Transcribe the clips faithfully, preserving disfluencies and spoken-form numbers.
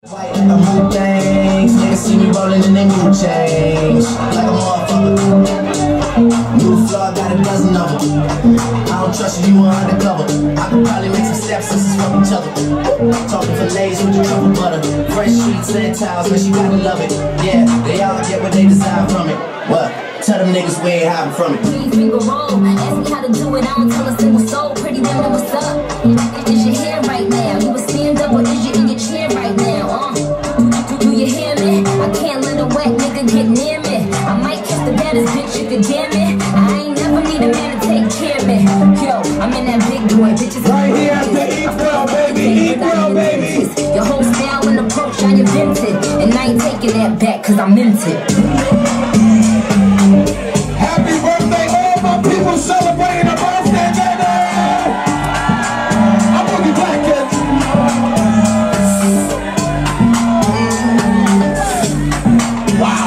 I move things, niggas see me rolling and they move change like a motherfucker. New floor, got a dozen of them. I don't trust you, you are undercover. I could probably make some stepsisters from each other. Talking fillets with the truffle butter. Fresh sheets and towels, but she gotta love it. Yeah, they all get what they desire from it. What? Tell them niggas we ain't hiding from it. Please finger roll, ask me how to do it, I don't tell a single soul. Pretty women, what's up? Is your hair right now? You a stand up or is you in your chair right now? Uh, do you hear me? I can't let a wet nigga get near me. I might kiss the baddest bitch, you could damn it. I ain't never need a man to take care of me. Yo, I'm in that big boy, bitches. Right here at the INKwell, baby, INKwell, baby. Your whole style and approach, I invented. And I ain't taking that back, cause I meant it. Happy birthday, all my people celebrating a birthday, baby! I'm Boogie Black, kid. Wow.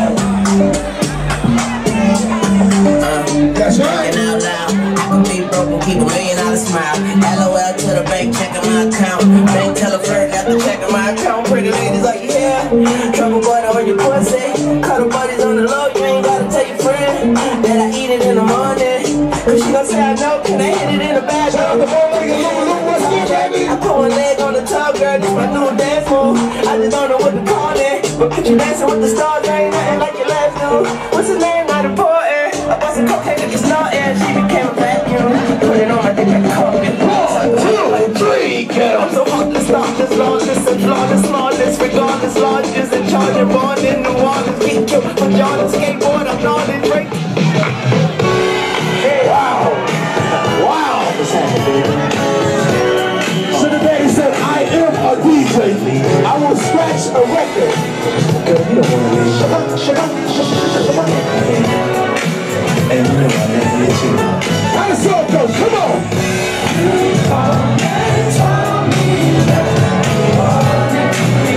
That's right. Out loud, I can be broke and keep a million dollar smile. L O L to the bank, checking my account. Bank tell a flirt after checking my account. Pretty ladies like, yeah. Trouble boy on your pussy. Cuddle buddies on the low, you ain't gotta tell your friend that I eat it in the morning. Cause she gon' say I know, can I hit it in the bag? Shout out to boy like a little, what's good, baby? I put one leg on the top, girl, this my new dance move. I just don't know what to call it, but put you dancing with the stars, there ain't nothing like your last dude. What's his name? Not important. I bought some cocaine at the start and she became a vacuum. Put it on my dick like a carpet. One, two, three, kill. I'm so hot to stop this lawless and flawless, flawless, regardless, largest and charging, born in New Orleans, get killed for Jordan, skateboard, I'm not in break. Wow. Wow. So the daddy said, I am a D J. I will scratch a record. Girl, you don't want to leave. Shut up, shut up, shut up, shut up. And you know I love you too. How does it go? Come on. You called and told me that you wanted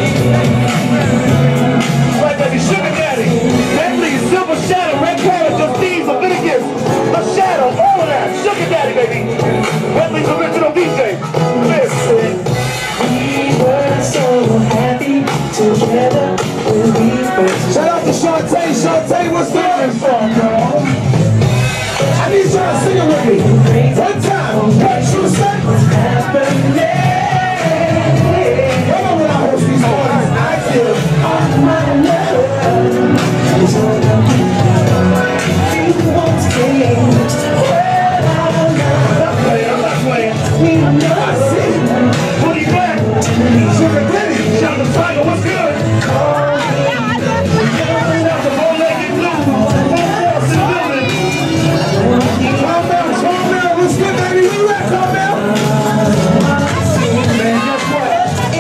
me. Right, baby, sugar daddy. Bentleys, silver shadow, red carrot, just thieves, Leviticus, the shadow, all of that. Sugar daddy, baby. Bentleys, original D J. Listen. We were so happy together when we first. Shout out to Shantae. Shantae, what's the name song, girl? I need you to sing it with me. One time. What you say? What's happening? Come on, when I host these parties, I feel All my love is all I need. You won't stay. Well, I I'm not playing, I'm not playing. we know. I see. Boogie Black. Sugar Daddy. Shout out to Tiger, what's good? Shout out to Bow-Legged Blue. Football's in the building. Carmel, Carmel, what's good, baby? Where you at, Carmel? Man, guess what?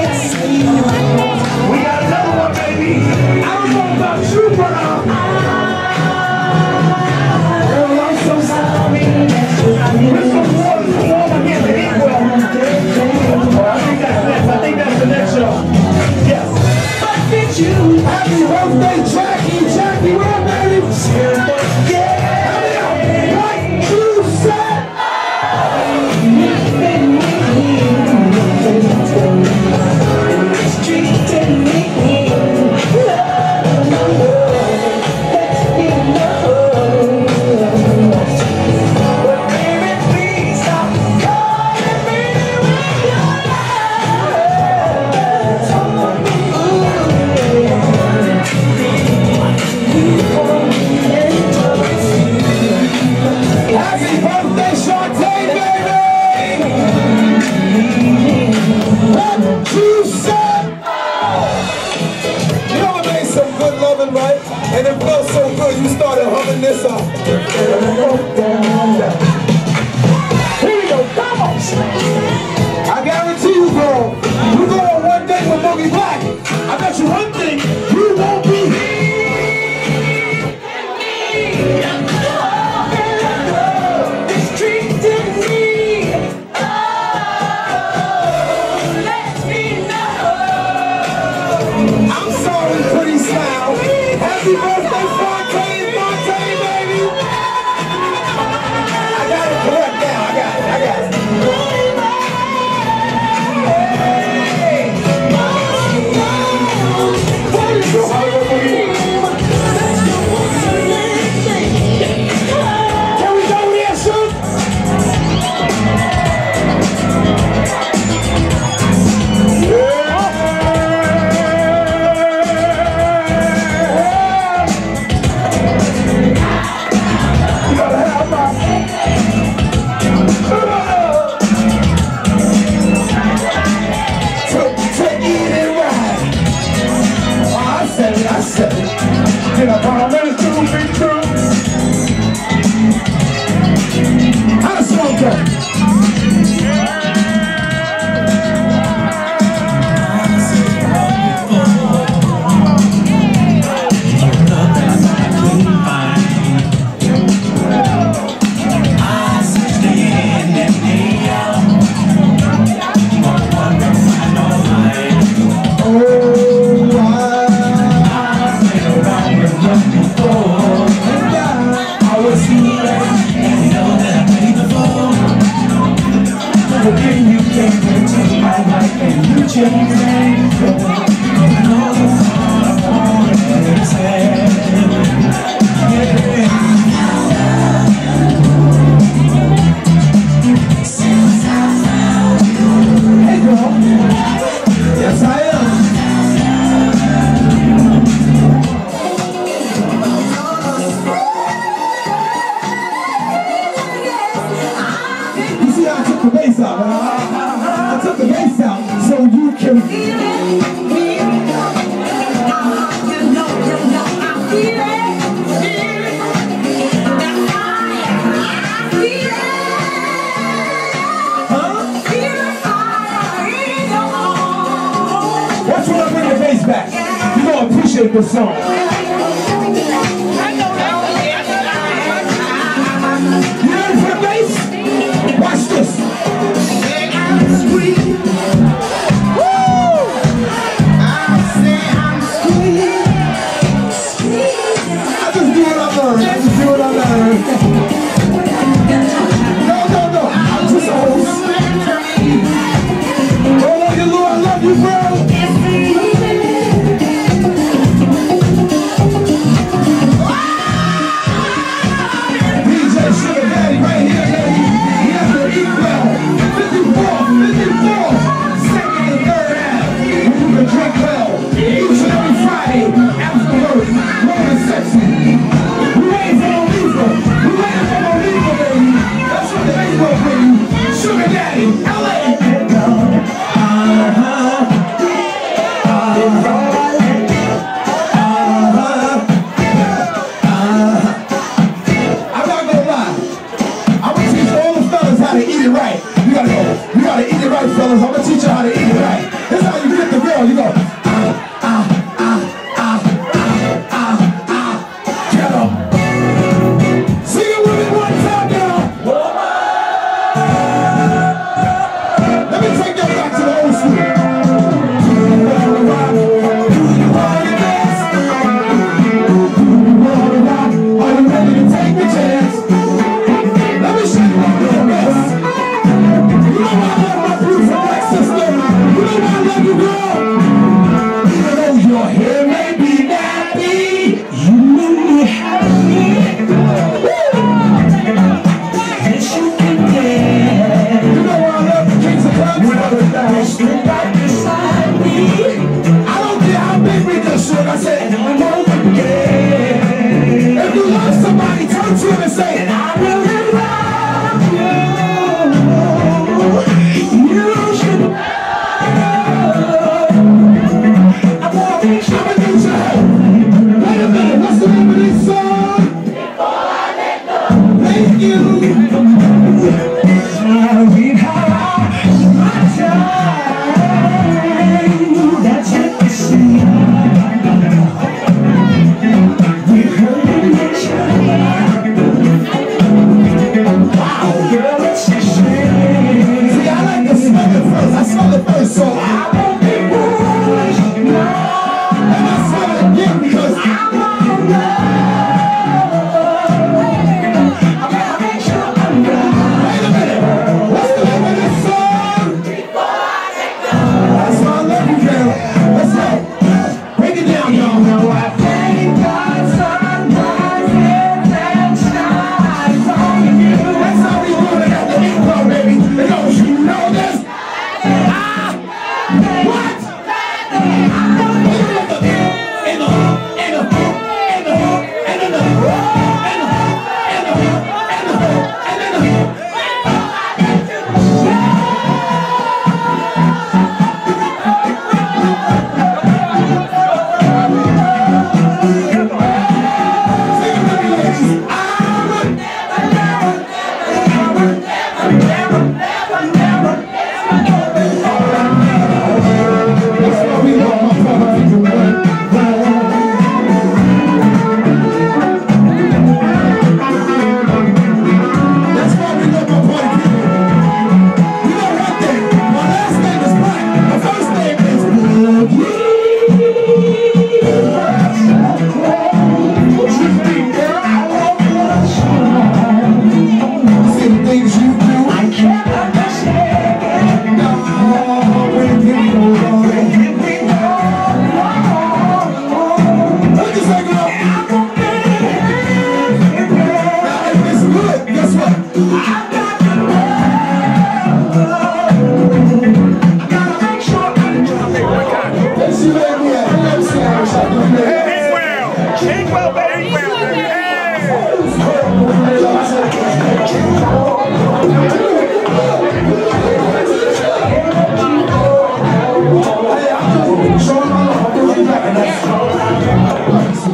We got another one, baby. I don't know about you, but uh, girl, I'm so sorry. We're so warm, so warm again to INKwell. Oh, I think that's next. I think that's the next show. Yes. Happy birthday, Jackie. Jackie, what up, baby? Yeah. Like you said. Happy birthday, Shantae, baby! What you said? You know it made some good loving, right? And it felt so good, you started humming this up. Here we go, come on! I guarantee you, girl, you go on one date with Boogie Black. I bet you one thing, you won't be here. Let me know. The song. You ready for the bass? Watch this. I'm sweet. Woo! I say I'm sweet. I just do what I learned. I just do what I learned. No, no, no. I'm just a host. Oh, love you, Lord. I love you, bro. What?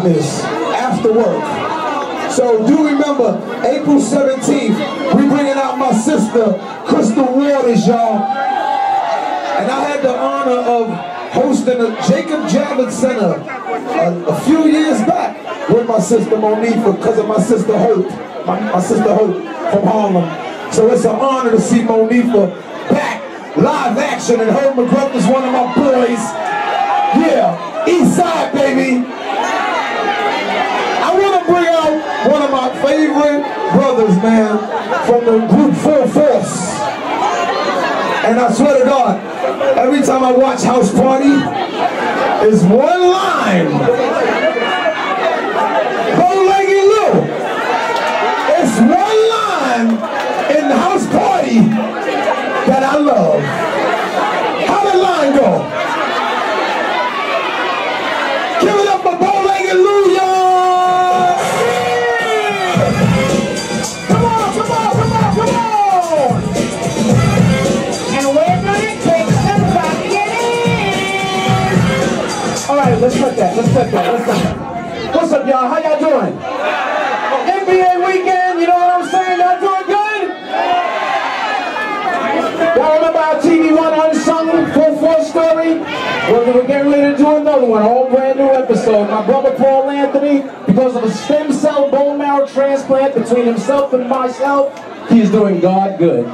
business after work. So do remember, April seventeenth, we bringing out my sister, Crystal Waters, y'all. And I had the honor of hosting a Jacob Javits Center a, a few years back with my sister Monifah, because of my sister Hope, my, my sister Hope from Harlem. So it's an honor to see Monifah back, live action, and Herb McGruff is one of my boys. Yeah, East Side, baby. I want to bring out one of my favorite brothers, man, from the group Full Force. And I swear to God, every time I watch House Party, it's one line. Bow-legged Lou. It's one line in the House Party that I love. How the line go? Give it up for Bow-legged Lou, y'all! Come on, come on, come on, come on! And we're gonna take somebody in! Alright, let's cut that, let's cut that, let's cut that. What's up, y'all? How y'all doing? N B A weekend, you know what I'm saying? Y'all doing good? Y'all remember our T V one Unsung Full Force story? Well, we're getting ready to do another one, a whole brand new episode. My brother Paul Anthony, because of a stem cell bone marrow transplant between himself and myself, he is doing God good.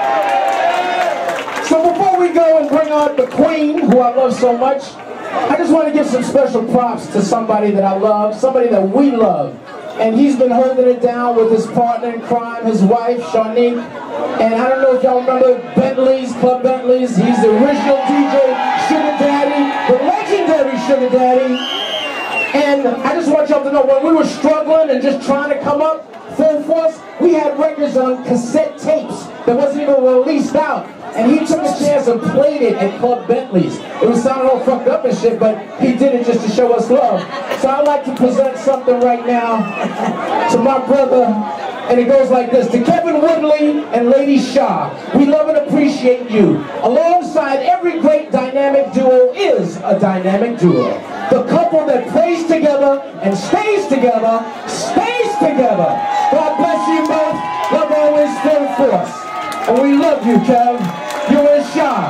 So before we go and bring out the queen, who I love so much, I just want to give some special props to somebody that I love, somebody that we love. And he's been holding it down with his partner in crime, his wife, Shanique. And I don't know if y'all remember Bentleys, Club Bentleys. He's the original D J, Sugar Daddy, the legendary Sugar Daddy. And I just want y'all to know, when we were struggling and just trying to come up full force, we had records on cassette tapes that wasn't even released out. And he took a chance and played it at Club Bentleys. It was sounding all fucked up and shit, but he did it just to show us love. So I'd like to present something right now to my brother, and it goes like this. To Kevin Woodley and Lady Shaw, we love and appreciate you. Alongside every great dynamic duo is a dynamic duo. The couple that plays together and stays together, stays together. God bless you both. Love always, full force. And we love you, Kev. You and Shaw.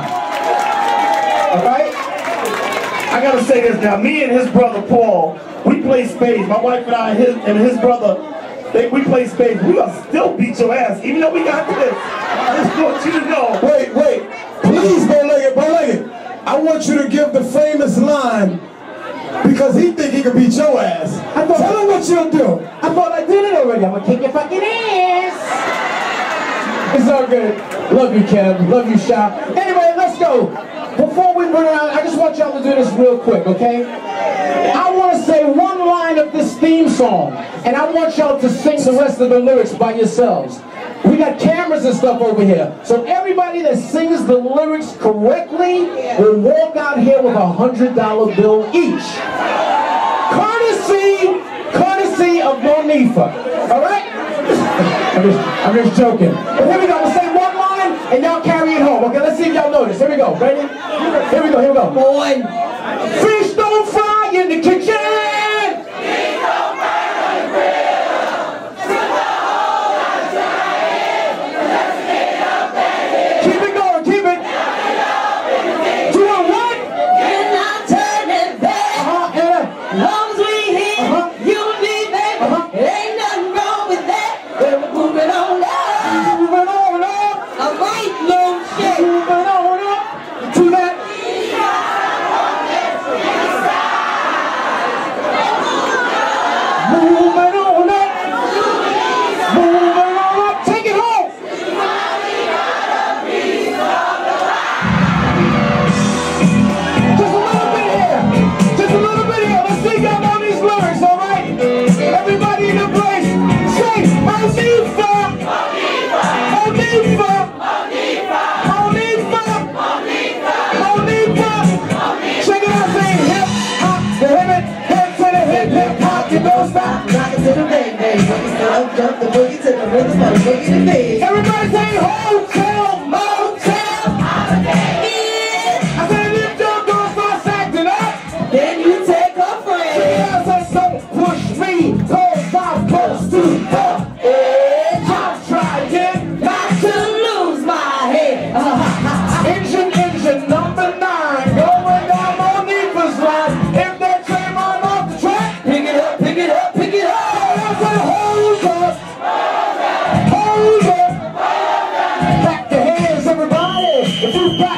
Alright? I gotta say this now. Me and his brother Paul, we play spades. My wife and I his, and his brother, they, we play spades. We gonna still beat your ass, even though we got this. I just want you to know. Wait, wait. Please, Bow-legged, Bow-legged. I want you to give the famous line, because he think he can beat your ass. I thought, tell him what you'll do. I thought I did it already. I'm gonna kick your fucking ass. It's all good. Love you, Kev. Love you, Sha. Anyway, let's go. Before we bring around, I just want y'all to do this real quick, okay? I want to say one line of this theme song, and I want y'all to sing the rest of the lyrics by yourselves. We got cameras and stuff over here, so everybody that sings the lyrics correctly will walk out here with a hundred dollar bill each. Courtesy, courtesy of Monifah. All right? I'm just, I'm just joking. But here we go. We'll say one line, and y'all carry it home. Okay, let's see if y'all know this. Here we go. Ready? Here we go. Here we go. Boy, fish don't fry in the kitchen. Fish don't fry on the grill. Keep it going. Keep it. Doing what? You're not turning back. Uh-huh. Yeah. Long as we here, Uh-huh. you need baby. Uh-huh. It ain't nothing wrong with that. We're moving on up. Moving on up. All right, little shit. Moving on up to that. Moving on up. Moving on up. Take it home. Just a little bit here. Just a little bit here. Let's see y'all on these lyrics, all right? Everybody in the place, say Monifah. Monifah. Monifah. Monifah. Monifah. Check it out, say hip hop, the hip it, hip to the hip hip hop, you don't stop. Rock it to the bang bang, boogie style, jump the boogie to the rhythm of the boogie to bang. Everybody say hotel, motel, holiday. I said if your girl starts acting up, Then you take a friend. yeah, I said something.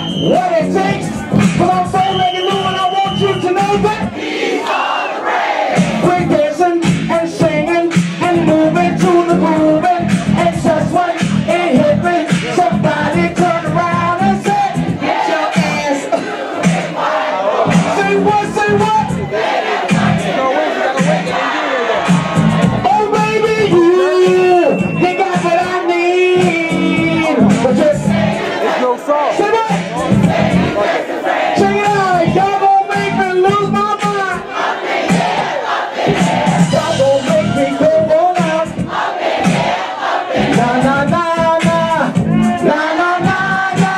what it takes. But I'm so ready to and I want you to know that he's on the race. We're dancing and singing and moving to the grooving. And just when it hit me, somebody turn around and say, get your ass. Say what, say what? Oh baby, you, you got what I need. But just, There's no song. say what? Check it out, y'all gon' make me lose my mind. Y'all gon' make me go on out. Na na na na, na na na na.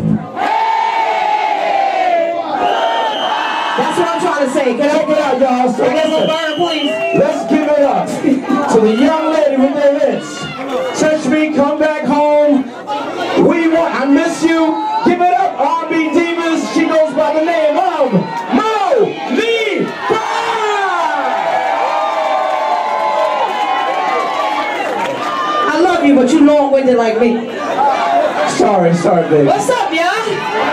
That's what I'm trying to say. Can I get out, y'all? So let's, let's give it up to the young lady with their hits. Touch me, come back home. We want, I miss you. Give it up, R and B Divas. She goes by the name of Monifah. I love you, but you long-winded like me. Sorry, sorry, baby. What's up, y'all?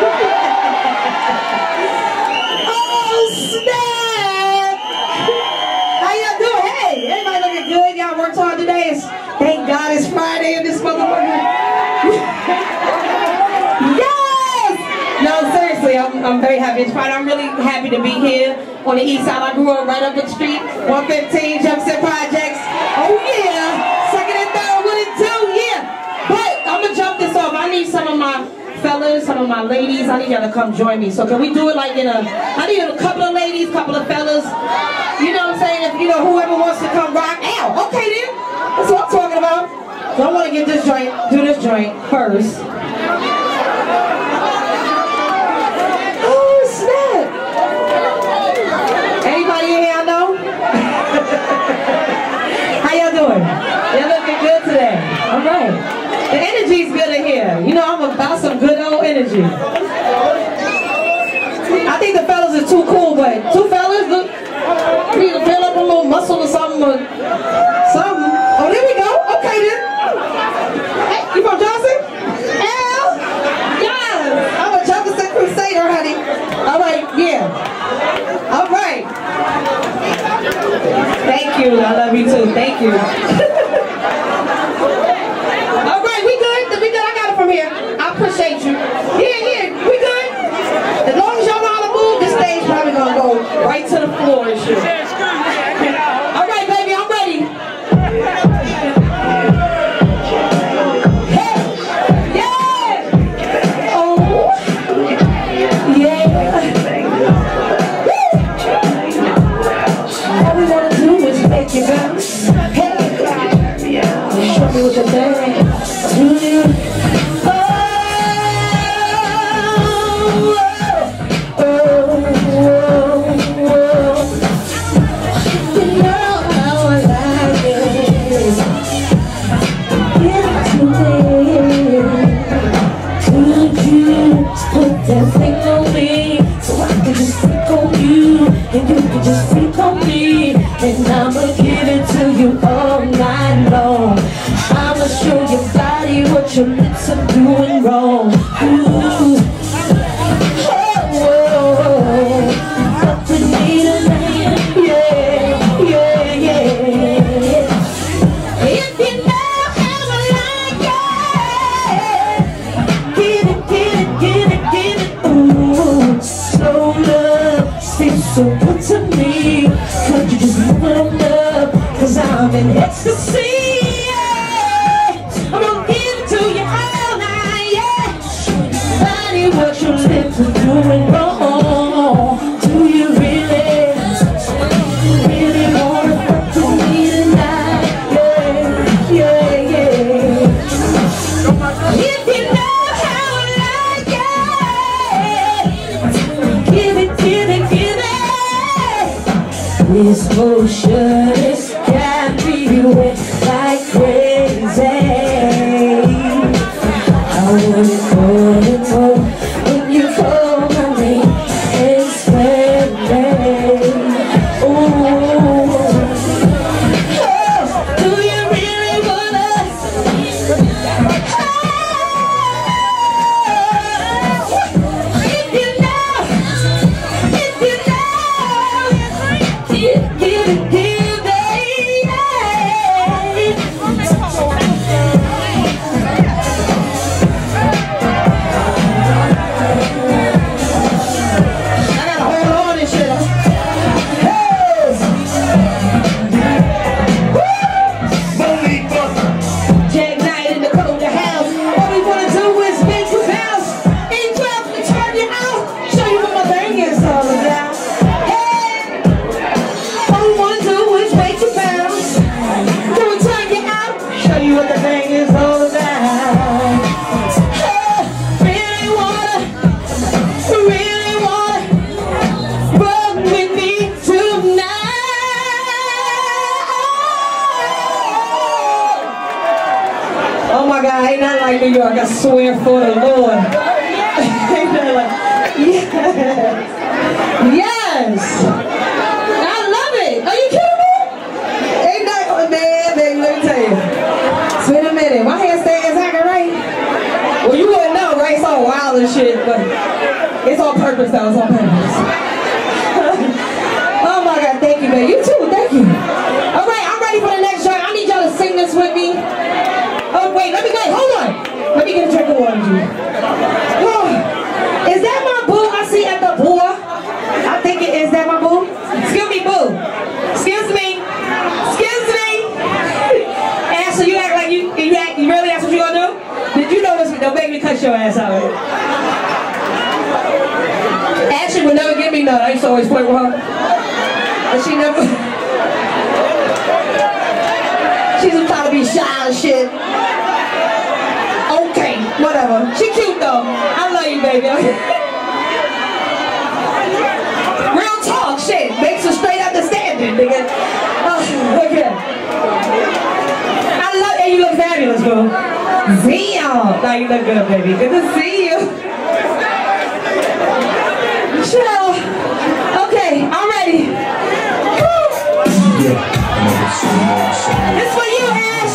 Oh, snap! How y'all doing? Hey, everybody looking good? Y'all worked hard today? It's, thank God it's Friday in this motherfucker. Yes! No, seriously, I'm, I'm very happy. It's Friday. I'm really happy to be here on the east side. I grew up right up the street, one fifteen, Jefferson Projects. Oh, yeah. Second and third, what it do? Yeah. But I'm going to jump this off. I need some of my fellas, some of my ladies. I need y'all to come join me. So can we do it like in a, I need a couple of ladies, couple of fellas. You know what I'm saying? If, you know, whoever wants to come rock. Ow, okay then. That's what I'm talking about. So I want to get this joint, do this joint first. Oh, snap. Anybody in here I know? How y'all doing? Y'all looking good today. All right. The energy's good in here. You know, I'm about some good old energy. I think the fellas are too cool, but two fellas, look, we need to fill up a little muscle or something. Or something. Oh, there we go. Okay then. Hey, you from Johnson? Al? Yes. I'm a Jefferson Crusader, honey. All right, yeah. All right. Thank you. I love you too. Thank you. All right, we good? We good? I got it from here. I appreciate you. Yeah, yeah, we good? As long as y'all know how to move, this stage probably gonna go right to the floor and shit. All right, baby, I'm ready. Hey, yeah. Oh, yeah. Woo. All we wanna do is make you bounce. Hey, show me what you're doing. Do you? Oh, oh, oh, oh. You know how I like it. Give it to me. Could you put that thing on me so I could just freak on you and you could just freak on me, and I'ma give it to you all night long. I'ma show your body what your lips are doing wrong. Ooh. Oh, oh, oh. Up with me tonight. Yeah, yeah, yeah. If you know how I like it, give it, give it, give it, give it. Ooh, slow love feels so good to me. Could you just move it on up? Cause I'm in ecstasy. I'm gonna give it to you all night, yeah. Body, what your lips are doing wrong. Do you really, really wanna fuck with me tonight? Yeah, yeah, yeah. If you know how I like it, give it, give it, give it. This motion has got me wet like crazy. I want it more and more when you call my name and spread me. Ooh. Oh, do you really wanna? Oh, New York, I swear for the Lord. Like, yes. Yes. I love it. Are you kidding me? Ain't that, man, baby, let me tell you. It's been a minute. My hair stays acting right. Well, you wouldn't know, right? It's all wild and shit, but it's on purpose, though. It's on purpose. Oh my God, thank you, man. You too, thank you. All right, I'm ready for the next joint. I need y'all to sing this with me. Oh, wait, let me wait. Hold on. Let me get a drink of water, G. Oh, is that my boo I see at the door? I think it is. That my boo? Excuse me, boo. Excuse me. Excuse me. Ashley, you act like you, you, act, you really that's what you gonna do? Did you know this? Don't make me cut your ass out. Ashley would never give me none. I used to always play with her. But she never. She's trying to be shy and shit. Okay, whatever. She cute though. I love you, baby. Real talk, shit. Makes her straight understanding, nigga. Oh, okay. I love you. You look fabulous, boo. See y'all. Now you look good, baby. Good to see you. Chill. Okay, I'm ready. Woo. It's for you, Ash.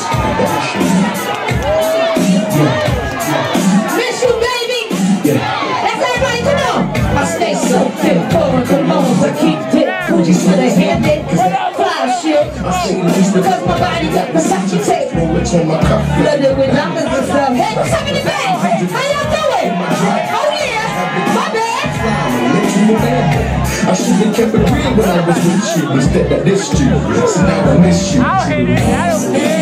Miss you, baby. That's everybody, come on. I stay so thick for the colognes. I keep dick Fuji's with a hand it. Fly shit. Because my body got Versace tape. Flooded with diamonds and stuff. Hey, what's up in the bag? How y'all doing? Oh yeah, my bad. I should have kept it real when I was with you. Instead I dissed you, so now I miss you. I hate it. I don't care.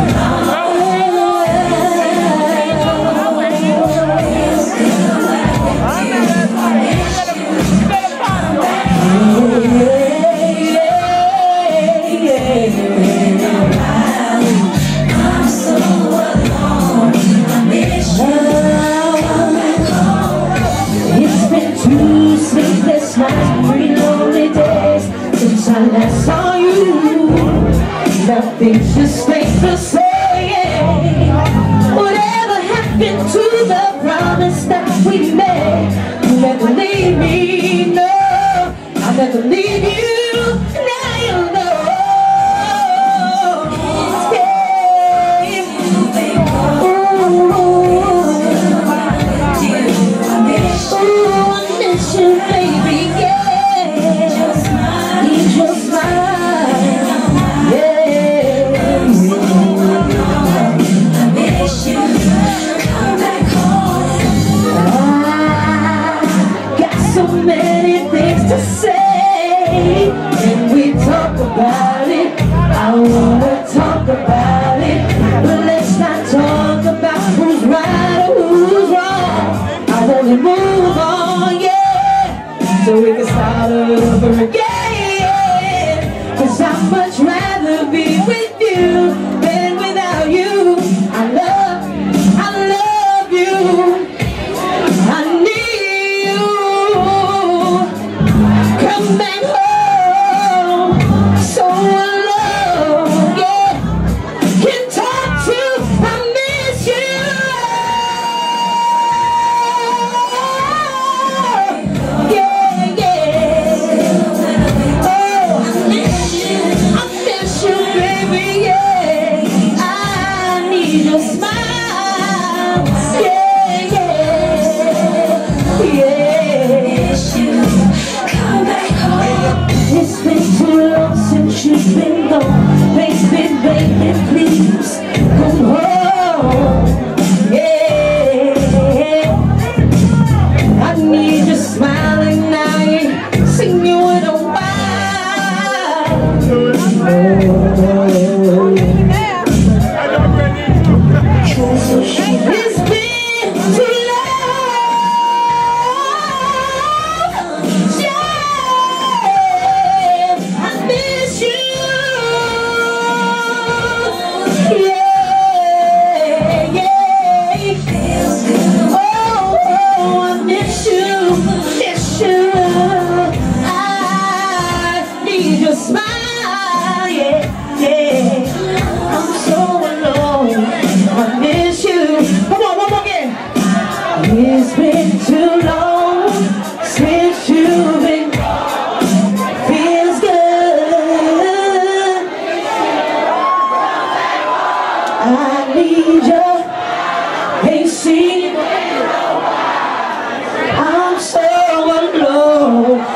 Sleepless nights, three lonely days since I last saw you. Nothing just stays the same. Whatever happened to the promise that we made? You never leave me, no. I'll never leave you. Now you know. Ooh, I miss you, baby, yeah.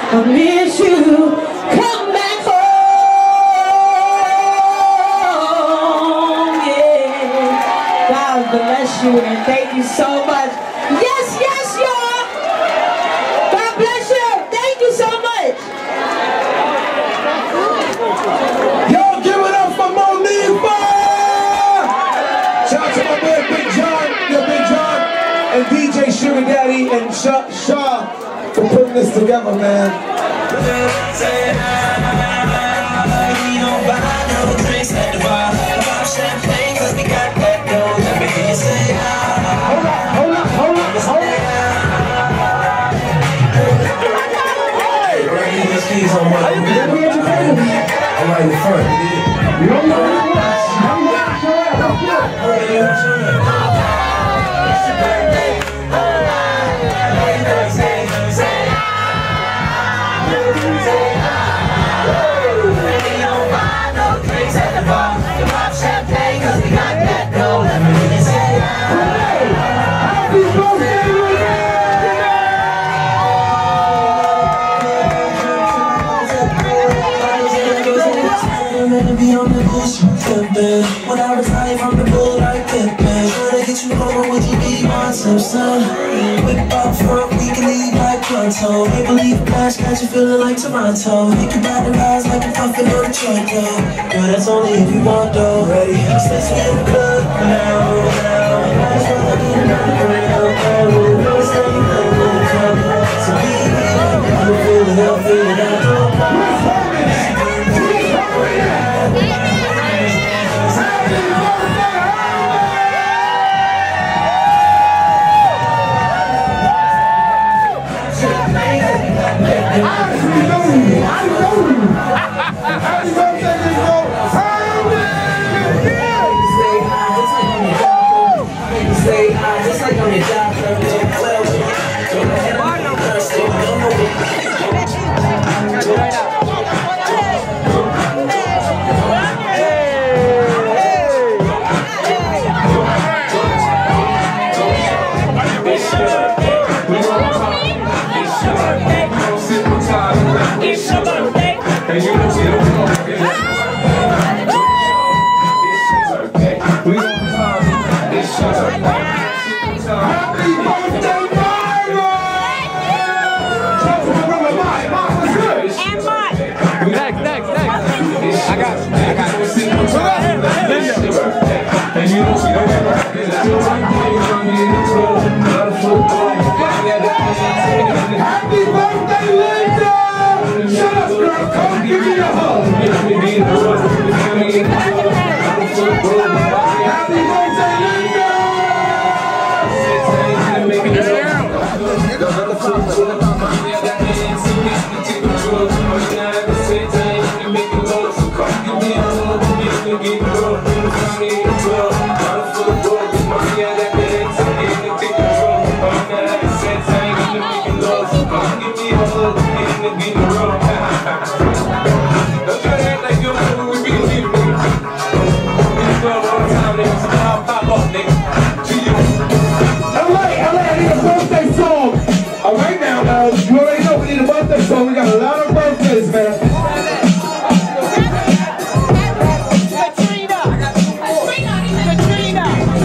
I miss you. Come back home, yeah. God bless you and thank you so much. Yes, yes, y'all. God bless you. Thank you so much. Y'all give it up for Monifah! Shout out to my boy Big John, yo Big John, and D J Sugar Daddy and Shaw, Shaw for putting this together, man. Hold up, hold up, hold up, hold up. I'm right in front. You don't know what it was. When I retire from the bull like Pippin, tryna get you over, would you be my Simpson? Whip up for a week and leave like pronto. Maple leaf flash got you feeling like Toronto. You can ride the rise like a puffin' on a trunk, though. Girl, that's only if you want, though. Ready? Since we in the club now, now. That's what I need another girl. Girl, say you know what come. So be me, I'm feeling out, feeling out. Happy birthday, Linda! Shut up, girl! Come give me a hug! Happy birthday, Linda! So we got a lot of birthdays, man. Katrina! Katrina!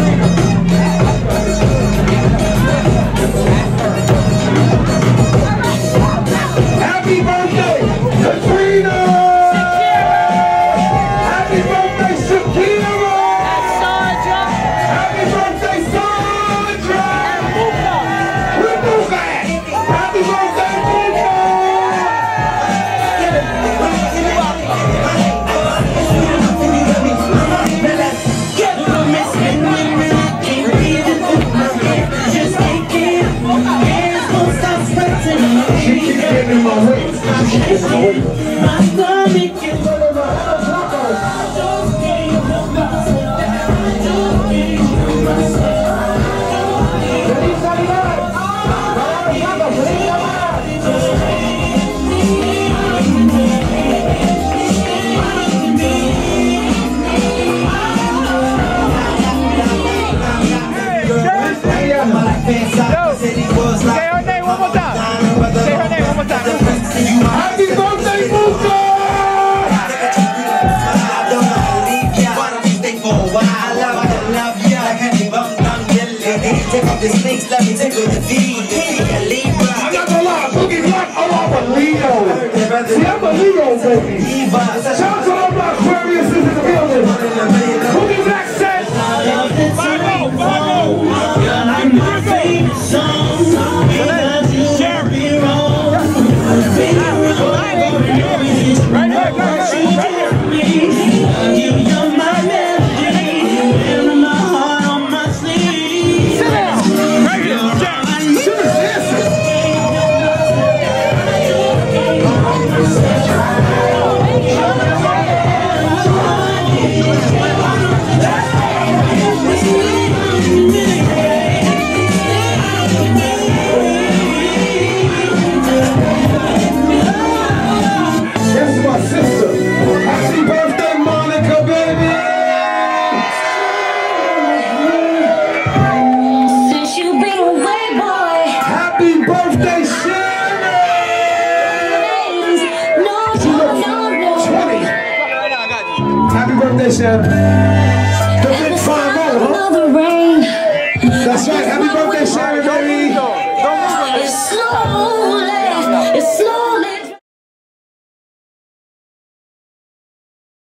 Happy birthday, Katrina! Happy birthday, Shakira! Sandra! Happy birthday, Sandra! Where Luca at? Happy birthday! In my way. In my way. My stomach is full of Say her name one more time. Say her name one more time. Pick up the sneaks, let me tickle the feet. I'm not gonna lie, Boogie Black, oh, I'm a Leo. See, I'm a Leo, baby. Shout out to all my Aquarius in the building. Boogie Black said, You're like my favorite song. Because you can't be wrong. Right here, right here, right here. You're my melody. You're my heart on my sleeve. Sit down. Right here, Jack. that's my sister. Happy birthday, Monica, baby. Since you been away, boy. Happy birthday, Shannon. No, no, no, no. twenty. Happy birthday, Shannon.